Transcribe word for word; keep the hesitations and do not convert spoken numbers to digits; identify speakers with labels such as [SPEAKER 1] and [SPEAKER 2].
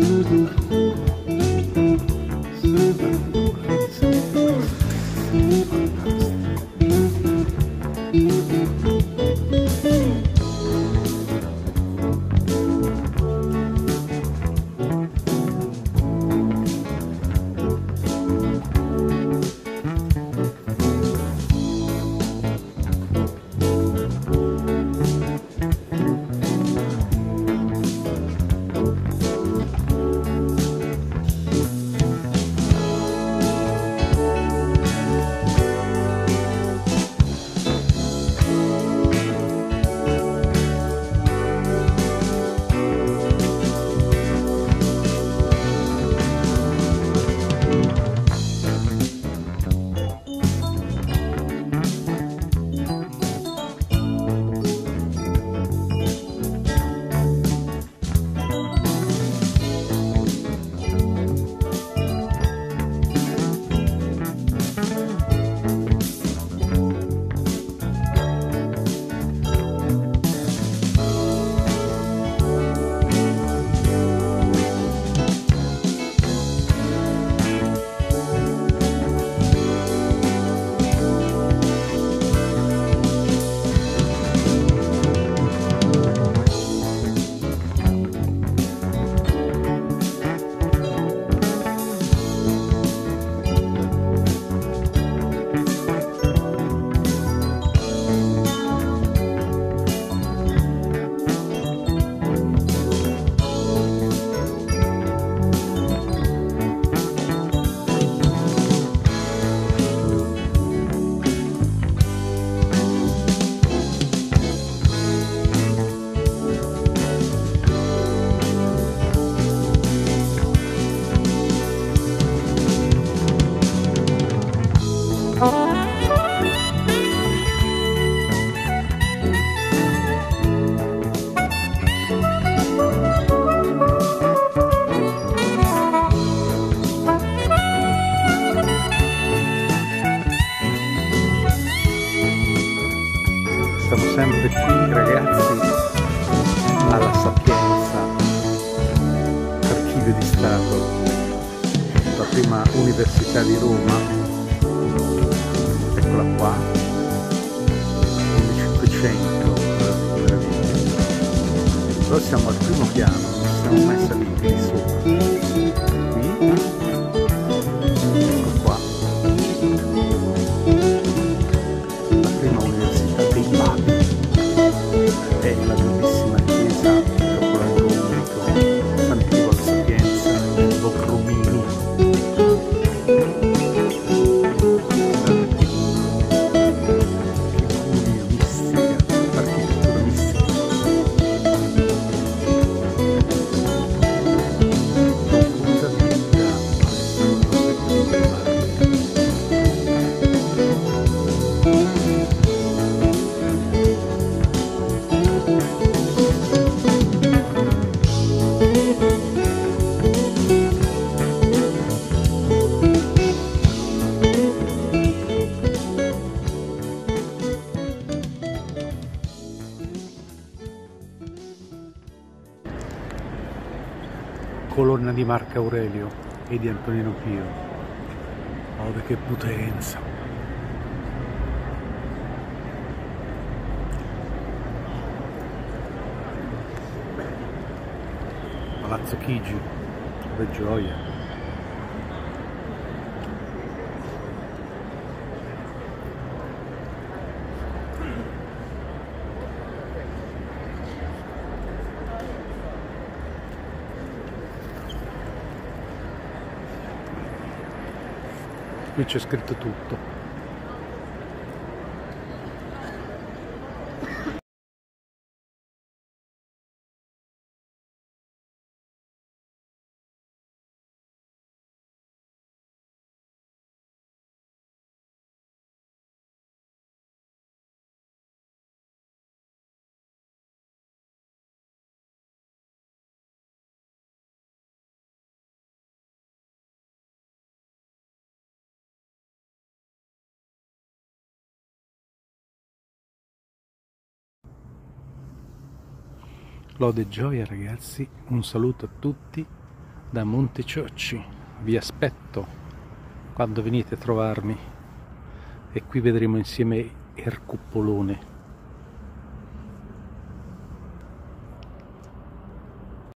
[SPEAKER 1] sempre qui ragazzi alla Sapienza, Archivio di Stato, la prima università di Roma, eccola qua, millecinquecento, però siamo al primo piano, non siamo mai saliti di sopra, qui, ecco qua, la prima università dei Papi, è la bellissima chiesa popolare romanico Sant'Ivo alla Sapienza, il Borromini. Colonna di Marco Aurelio e di Antonino Pio. Oh, che potenza! Palazzo Chigi, che gioia! Qui c'è scritto tutto. Lode e gioia ragazzi, un saluto a tutti, da Monte Ciocci. Vi aspetto quando venite a trovarmi e qui vedremo insieme il cuppolone.